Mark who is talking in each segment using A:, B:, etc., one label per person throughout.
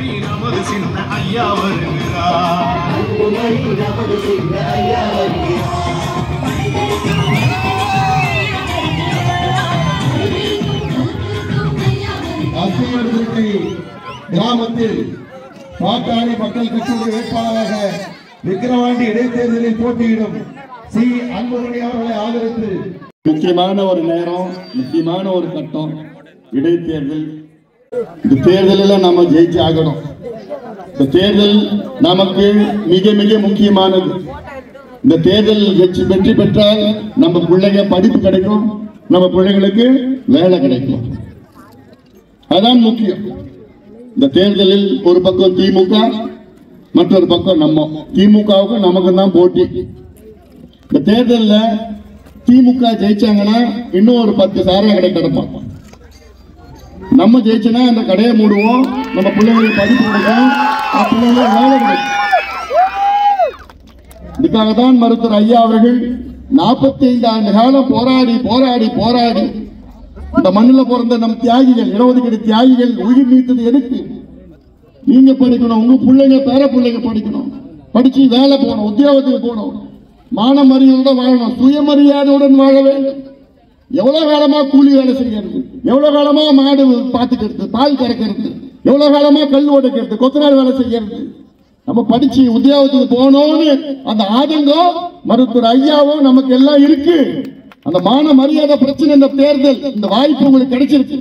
A: கிராமத்தில் பாட்டாளி மக்கள் கட்சியுடைய வேட்பாளராக விக்கிரவாண்டி இடைத்தேர்தலில் போட்டியிடும் சி அன்புமணி அவர்களை ஆதரித்து முக்கியமான ஒரு நேரம், முக்கியமான ஒரு கட்டம் இடைத்தேர்தல். இந்த தேர்தலில் நாம ஜெயிச்சு ஆகணும். இந்த தேர்தல் நமக்கு மிக மிக முக்கியமானது. இந்த தேர்தல் வெற்றி பெற்றால் நம்ம பிள்ளைங்க படிப்பு கிடைக்கும், நம்ம பிள்ளைங்களுக்கு வேலை கிடைக்கும். அதான் முக்கியம். இந்த தேர்தலில் ஒரு பக்கம் திமுக, மற்றொரு பக்கம் நம்ம. திமுகவுக்கு நமக்கு தான் போட்டி. இந்த தேர்தலில் திமுக ஜெயிச்சாங்கன்னா இன்னும் ஒரு 10 சாராய கடை கிடைப்பான். நம்ம ஜெயிச்சனா அந்த கடையை மூடுவோம், நம்ம பிள்ளைங்களுக்கு படிப்பு கிடைக்கும், பிள்ளைங்களுக்கு வேலை கிடைக்கும். இதுக்காக தான் மருத்துவர் ஐயா அவர்கள் 45 ஆண்டு காலம் போராடி போராடி போராடி இந்த மண்ணில் பிறந்த நம் தியாகிகள், இடஒதுக்கீடு தியாகிகள் உயிர் நீத்தது எதுக்கு? நீங்க படிக்கணும், உங்க பிள்ளைங்க பேர பிள்ளைங்க படிக்கணும், படிச்சு வேலை போகணும், உத்தியோகத்துக்கு போகணும், மான மரியாதையுடன் வாழணும், சுயமரியாதையுடன் வாழ வேண்டும். எவ்வளவு காலமா கூலி வேலை செய்யறது, எவ்வளவு காலமா மாடு பார்த்துக்கிறது, பால் கறக்கிறது, எவ்வளவு காலமா கல் ஓடுக்கிறது, கொத்தனார் வேலை செய்யறது. நம்ம படிச்சு உத்தியோகத்துக்கு போகணும்னு அந்த ஆதங்கம் மருத்துவர் ஐயாவும் நமக்கு எல்லாம் இருக்கு. அந்த மான மரியாதை பிரச்சனை இந்த தேர்தல், இந்த வாய்ப்பு உங்களுக்கு கிடைச்சிருக்கு.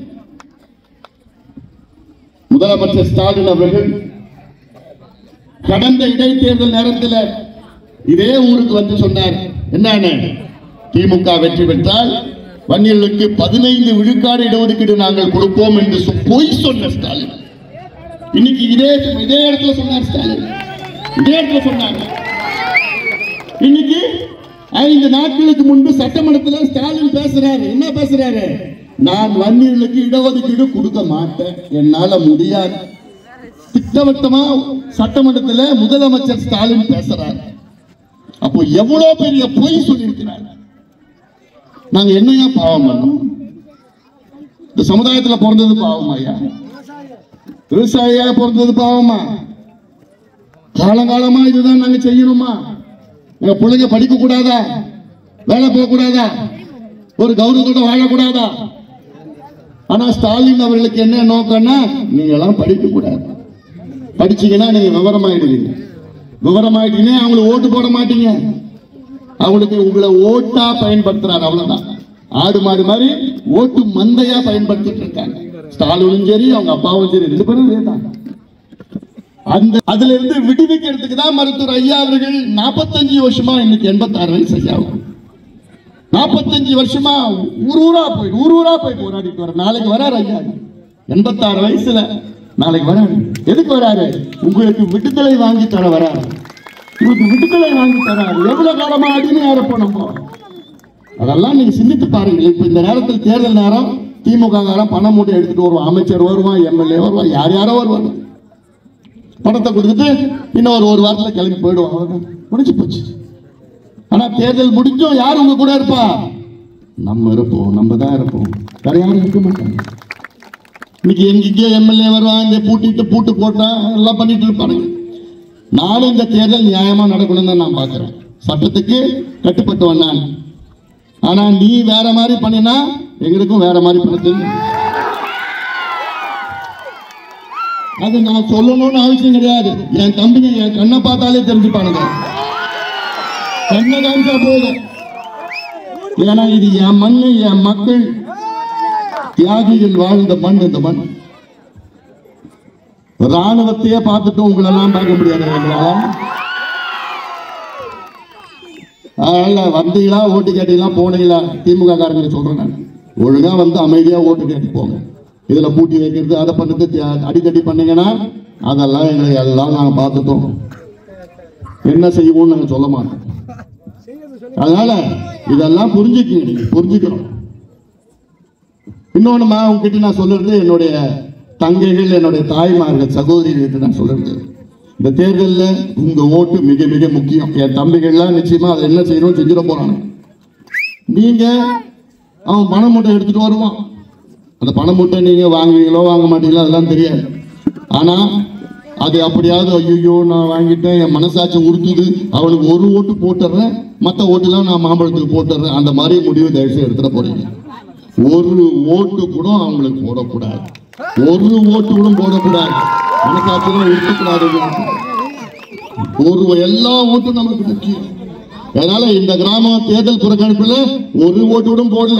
A: முதலமைச்சர் ஸ்டாலின் அவர்கள் கடந்த இடைத்தேர்தல் நேரத்தில் இதே ஊருக்கு வந்து சொன்னார், என்னன்னு திமுக வெற்றி பெற்றால் வன்னியர்களுக்கு 15 விழுக்காடு இடஒதுக்கீடு நாங்கள் கொடுப்போம் என்று பொய் சொன்ன ஸ்டாலின் இன்னைக்கு இதே இடத்துல சொன்னார். ஸ்டாலின் இதே இடத்துல சொன்னாங்க. இன்னைக்கு 5 நாட்களுக்கு முன்பு சட்டமன்றத்தில் ஸ்டாலின் பேசுறாரு. என்ன பேசுறாரு? நான் வன்னியர்களுக்கு இடஒதுக்கீடு கொடுக்க மாட்டேன், என்னால முடியாது. திட்டவட்டமா சட்டமன்றத்தில் முதலமைச்சர் ஸ்டாலின் பேசுறாரு. அப்போ எவ்வளவு பெரிய பொய் சொல்லியிருக்கிறார். நாங்க என்னையா பாவம் பண்ணோம்? இந்த சமுதாயத்தில் பிறந்தது பாவமா? ஐயா விவசாயியா பிறந்தது பாவமா? காலங்காலமா இதுதான் நாங்க செய்யணுமா? எங்க பிள்ளைங்க படிக்க கூடாதா? வேலை போக கூடாதா? ஒரு கௌரவத்தோட வாழக்கூடாதா? ஆனா ஸ்டாலின் அவர்களுக்கு என்ன நோக்கம்னா, நீங்க எல்லாம் படிக்க கூடாது, படிச்சீங்கன்னா நீங்க விவரமாயிடுவீங்க, விவரமாயிட்டீங்கன்னா அவங்களுக்கு ஓட்டு போட மாட்டீங்க, அவங்களுக்கு உங்களை ஓட்டா பயன்படுத்துறாரு. அவ்வளவுதான். ஆடு மாடு மாதிரி ஓட்டு மந்தையா பயன்படுத்திட்டு இருக்காங்க. ஸ்டாலினும் சரி, அவங்க அப்பாவும் சரி, 2 பேரும் தான். அதுல இருந்து விடுவிக்கிறதுக்கு தான் மருத்துவர் ஐயா அவர்கள் 45 வருஷமா, இன்னைக்கு 86 வயசு ஐயா, 45 வருஷமா ஊரூரா போய் போராடிட்டு வர. நாளைக்கு வராரு ஐயா, 86 வயசுல நாளைக்கு வராரு. எதுக்கு வராரு? உங்களுக்கு விடுதலை வாங்கி தர வராரு. உங்களுக்கு விடுதலை வாங்கி தராரு. எவ்வளவு காலமா அடிமையா இருப்போம் நம்ம? அதெல்லாம் நீங்க சிந்தித்து பாருங்கள். இப்ப இந்த நேரத்தில் தேர்தல் நேரம், திமுக பணம் மூட்டை எடுத்துட்டு வருவான், அமைச்சர் வருவான், எம்எல்ஏ வருவான், யாரோ வருவாங்க, பணத்தை கொடுத்துட்டு இன்னும் ஒரு வாரத்தில் கிளம்பி போயிடுவாங்க. முடிஞ்சு போச்சு. ஆனா தேர்தல் முடிஞ்சும் யார் உங்க கூட இருப்பா? நம்ம இருப்போம், நம்ம தான் இருப்போம், வேற யாரும் இருக்க மாட்டாங்க. இன்னைக்கு எங்கேயோ எம்எல்ஏ வருவான், இந்த பூட்டு போட்டா எல்லாம் பண்ணிட்டு இருப்பானுங்க. நானும் இந்த தேர்தல் நியாயமா நடக்கணும் தான் நான் பாக்குறேன். சட்டத்துக்கு கட்டுப்பட்டு வந்தான். ஆனா நீ வேற மாதிரி பண்ணினா எங்களுக்கும் வேற மாதிரி பண்ண தெரியும். அது நான் சொல்லணும்னு அவசியம் கிடையாது. என் தம்பிங்க என் கண்ணை பார்த்தாலே தெரிஞ்சுப்பானுங்க. கண்ணை காமிச்சா போதும். ஏன்னா இது என் மண்ணு, என் மக்கள், தியாகிகள் வாழ்ந்த மண். இந்த மண் ராணுவத்தையே பார்த்துட்டு உங்களெல்லாம் பார்க்க முடியாது. அதனால வந்தீங்களா, ஓட்டு கேட்டீங்களா, போனீங்களா? திமுக காரங்களை சொல்றேன் நான், ஒழுங்கா வந்து அமைதியா ஓட்டு கேட்டு போங்க. இதுல பூட்டி வைக்கிறது, அதை பண்ணுறது, அடிக்கடி பண்ணீங்கன்னா அதெல்லாம் எங்களை எல்லாம் நாங்கள் பார்த்துட்டோம். என்ன செய்வோம்னு நாங்கள் சொல்ல மாட்டோம். அதனால இதெல்லாம் புரிஞ்சுக்கணும். இன்னொன்னுமா உங்ககிட்ட நான் சொல்றது, என்னுடைய தங்கைகள், என்னுடைய தாய்மார்கள், சகோதரிகள் நான் சொல்றது, இந்த தேர்தலில் உங்க ஓட்டு மிக மிக முக்கியம். என் தம்பிகள்லாம் நிச்சயமா அதை என்ன செய்யணும் செஞ்சிட போறாங்க. நீங்க அவன் பணம் மூட்டை எடுத்துட்டு வருவான். அந்த பணம் மூட்டை நீங்க வாங்குவீங்களோ வாங்க மாட்டீங்களோ அதெல்லாம் தெரியாது. ஆனா அது அப்படியாவது ஐயோ நான் வாங்கிட்டேன், என் மனசாட்சி உறுத்துது, அவனுக்கு ஒரு ஓட்டு போட்டுறேன், மற்ற ஓட்டுலாம் நான் மாம்பழத்துக்கு போட்டுறேன், அந்த மாதிரி முடிவு தயவுசெய்து எடுத்துட போறீங்க. ஒரு ஓட்டு கூட அவங்களுக்கு போடக்கூடாது, ஒரு ஓட்டு கூட போடக்கூடாது, மனசாட்சியும் உறுத்தக்கூடாது. எல்லா ஓட்டும் நமக்கு முக்கியம். அதனால இந்த கிராமம் தேர்தல் புறக்கணிப்புல ஒரு ஓட்டு கூட போடல.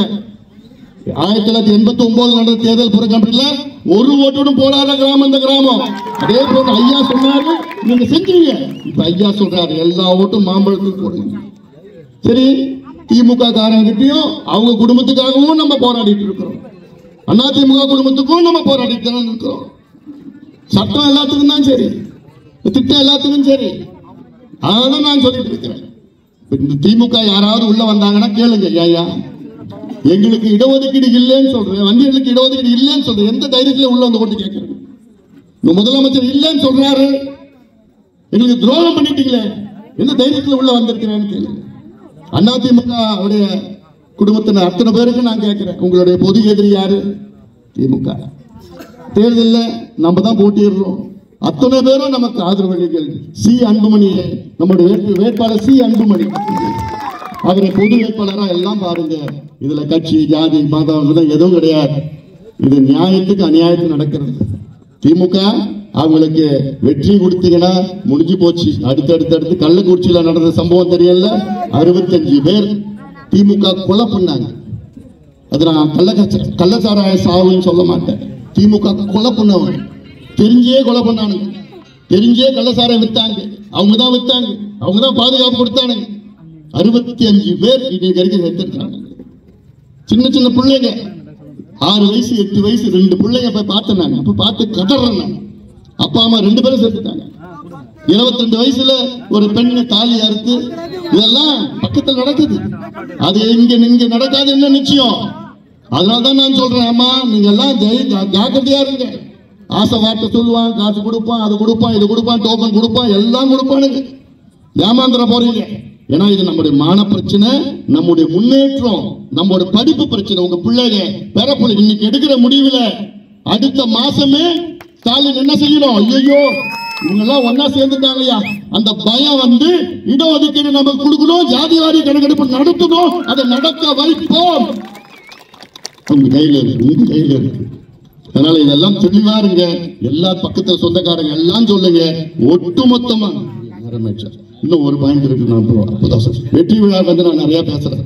A: 1989 நடந்த தேர்தல் புறக்கணிப்புல ஒரு ஓட்டு கூட போடாத கிராமம் இந்த கிராமம். அதே போல ஐயா சொன்னாரு, நீங்க செஞ்சீங்க. இப்ப ஐயா சொல்றாரு எல்லா ஓட்டும் மாம்பழத்துக்கு போடுங்க. சரி, திமுக காரங்கிட்டையும் அவங்க குடும்பத்துக்காகவும் நம்ம போராடிட்டு இருக்கிறோம், அதிமுக குடும்பத்துக்கும் நம்ம போராடிட்டு தான் இருக்கிறோம். சட்டம் எல்லாத்துக்கும் தான் சரி, திட்டம் எல்லாத்துக்கும் சரி. அதான் நான் சொல்லிட்டு இருக்கிறேன். இந்த திமுக யாராவது உள்ள வந்தாங்கன்னா கேளுங்க, ஐயா எங்களுக்கு இடஒதுக்கீடு இல்லைன்னு சொல்றேன், வண்டிகளுக்கு இடஒதுக்கீடு இல்லைன்னு சொல்றேன், எந்த தைரியத்துல உள்ள வந்து ஓட்டு கேட்கறது? இந்த முதலமைச்சர் இல்லைன்னு சொல்றாரு, எங்களுக்கு துரோகம் பண்ணிட்டீங்களே, எந்த தைரியத்துல உள்ள வந்திருக்கிறேன்னு கேளுங்க. அதிமுக உடைய குடும்பத்தினர் அத்தனை பேருக்கு நான் கேட்கிறேன், உங்களுடைய பொது எதிரி யாரு? திமுக. தேர்தலில் நம்ம தான் போட்டிடுறோம், அத்தனை பேரும் நமக்கு ஆதரவளிகள். சி அன்புமணி, நம்முடைய வேட்பாளர் சி அன்புமணி, அவரை பொது வேட்பாளராக எல்லாம் பாருங்க. இதுல கட்சி ஜாதி மதம் எதுவும் கிடையாது. இது நியாயத்துக்கு அநியாயத்துக்கு நடக்கிறது. திமுக அவங்களுக்கு வெற்றி கொடுத்தீங்கன்னா முடிஞ்சு போச்சு. அடுத்து கள்ளக்குறிச்சியில நடந்த சம்பவம் தெரியல, 65 பேர் திமுக கொலை பண்ணாங்க. அது நான் கள்ளச்சாராய சாவுன்னு சொல்ல மாட்டேன், திமுக கொலை பண்ணவங்க, தெரிஞ்சே கொலை பண்ணானுங்க, தெரிஞ்சே கள்ளச்சாராயம் வித்தாங்க, அவங்க தான் வித்தாங்க, அவங்க தான் பாதுகாப்பு கொடுத்தானுங்க. 65 பேர் இன்னைக்கு வரைக்கும் எடுத்துருக்காங்க. சின்ன சின்ன பிள்ளைங்க, 6 வயசு 8 வயசு 2 பிள்ளைங்க போய் பார்த்தேன். அப்ப பார்த்து கதறேன். அப்பா அம்மா 2 பேரும் சேர்த்துட்டாங்க. 22 வயசுல ஒரு பெண்ணை தாலி அறுத்து, இதெல்லாம் பக்கத்தில் நடக்குது. அது இங்க நடக்காது என்ன நிச்சயம்? அதனால்தான் நான் சொல்றேன், அம்மா நீங்க எல்லாம் ஜாக்கிரதையா இருங்க. ஆசை வார்த்தை சொல்லுவான், காசு கொடுப்பான், அது கொடுப்பான், இது கொடுப்பான், டோக்கன் கொடுப்பான், எல்லாம் கொடுப்பானுங்க. ஏமாந்துட போறீங்க. ஏன்னா இது நம்முடைய மான பிரச்சனை, நம்முடைய முன்னேற்றம், நம்முடைய படிப்பு பிரச்சனை. உங்க பிள்ளைங்க பேரப்பிள்ளை இன்னைக்கு எடுக்கிற முடிவுல அடுத்த மாசமே ஸ்டாலின் என்ன செய்யணும்? ஐயோ இவங்க எல்லாம் ஒன்னா சேர்ந்துட்டாங்கய்யா, அந்த பயம் வந்து இடஒதுக்கீடு நமக்கு கொடுக்கணும், ஜாதிவாரி கணக்கெடுப்பு நடத்தணும், அதை நடக்க வைப்போம். உங்க கையில இருக்கு, உங்க கையில இருக்கு. அதனால இதெல்லாம் தெளிவா இருங்க. எல்லா பக்கத்துல சொந்தக்காரங்க எல்லாம் சொல்லுங்க, ஒட்டுமொத்தமா இன்னும் ஒரு பாயிண்ட் இருக்கு. நான் வெற்றி விழா வந்து நான் நிறைய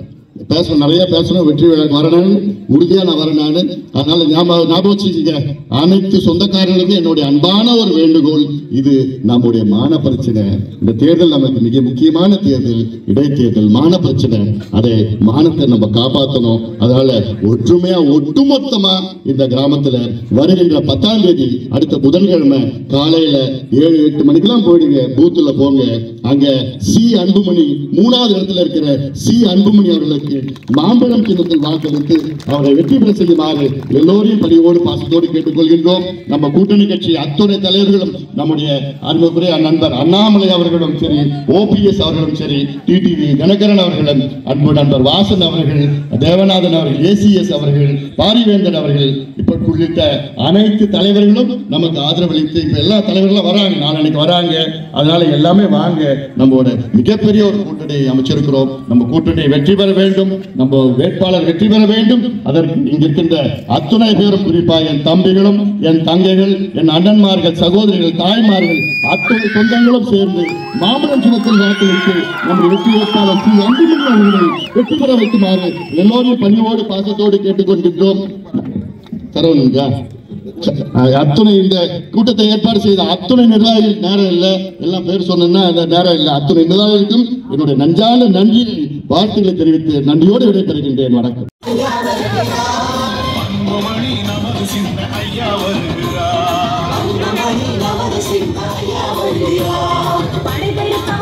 A: பேசணும், வெற்றி விழா வரணும், உறுதியா நான் வரேன். அதனால ஞாபகம் வச்சுக்கீங்க, அனைத்து சொந்தக்காரர்களுக்கும் என்னுடைய அன்பான ஒரு வேண்டுகோள், இது நம்முடைய மான பிரச்சனை. இந்த தேர்தல் நமக்கு மிக முக்கியமான தேர்தல், இடைத்தேர்தல், மான பிரச்சனை. அதை மானத்தை நம்ம காப்பாற்றணும். அதனால ஒற்றுமையா ஒட்டுமொத்தமா இந்த கிராமத்துல வருகின்ற 10ஆம் தேதி அடுத்த புதன்கிழமை காலையில 7-8 மணிக்கெல்லாம் போயிடுங்க, பூத்துல போங்க. அங்க சி அன்புமணி 3வது இடத்துல இருக்கிற சி அன்புமணி அவர்களுக்கு மாம்பழம் சின்னத்தில் வாக்களித்து அவரை வெற்றி பெற செய்யுமாறு எல்லோரையும் பணியோடு பாசத்தோடு கேட்டுக்கொள்கின்றோம். நம்ம கூட்டணி கட்சி அத்துணை தலைவர்களும், நம்முடைய அன்புக்குரிய நண்பர் அண்ணாமலை அவர்களும் சரி, OPS அவர்களும் சரி, டிடிவி தினகரன் அவர்களும், அன்பு நண்பர் வாசன் அவர்கள், தேவநாதன் அவர்கள், ACS அவர்கள், பாரிவேந்தன் அவர்கள், இப்ப உள்ளிட்ட அனைத்து தலைவர்களும் நமக்கு ஆதரவளித்து இப்ப எல்லா தலைவர்களும் வராங்க, நாளைக்கு வராங்க. அதனால எல்லாமே வாங்க. நம்மளோட மிகப்பெரிய ஒரு கூட்டணி அமைச்சிருக்கிறோம். நம்ம கூட்டணி வெற்றி பெற வேண்டும், நம்ம வேட்பாளர் வெற்றி பெற வேண்டும். அதற்கு இங்க இருக்கின்ற அத்துணை பேரும், குறிப்பா என் தம்பிகளும், என் தங்கைகள், என் அண்ணன்மார்கள், சகோதரிகள், தாய்மார்கள், அத்துணை சொந்தங்களும் சேர்ந்து மாம்பழம் சின்னத்தில் வாக்களித்து நம்முடைய வெற்றி வேட்பாளர் சி அன்புமணி அவர்களை வெற்றி பெற வைக்குமாறு எல்லோரையும் பணியோடு பாசத்தோடு கேட்டுக்கொண்டிருக்கிறோம். தரவனுங்க அத்துணை இந்த கூட்டத்தை ஏற்பாடு செய்த அத்துணை நிர்வாகிகள், நேரம் இல்லை எல்லாம் பேர் சொன்னா நேரம் இல்லை, அத்துணை நிர்வாகிகளுக்கும் என்னுடைய நஞ்சான நன்றி வாழ்த்துக்களை தெரிவித்து நன்றியோடு விடைபெறுகின்றேன். வணக்கம்.
B: படைபெடுக்க